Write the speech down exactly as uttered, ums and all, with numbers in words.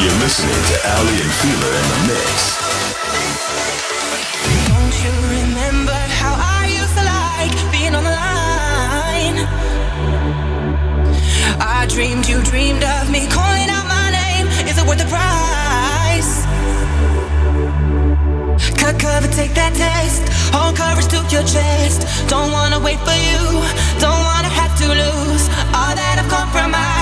You're listening to Ali and Fila in the mix. Don't you remember how I used to like being on the line? I dreamed you dreamed of me calling out my name. Is it worth the price? Cut cover, take that taste. Hold courage to your chest. Don't wanna wait for you. Don't wanna have to lose all that I've compromised.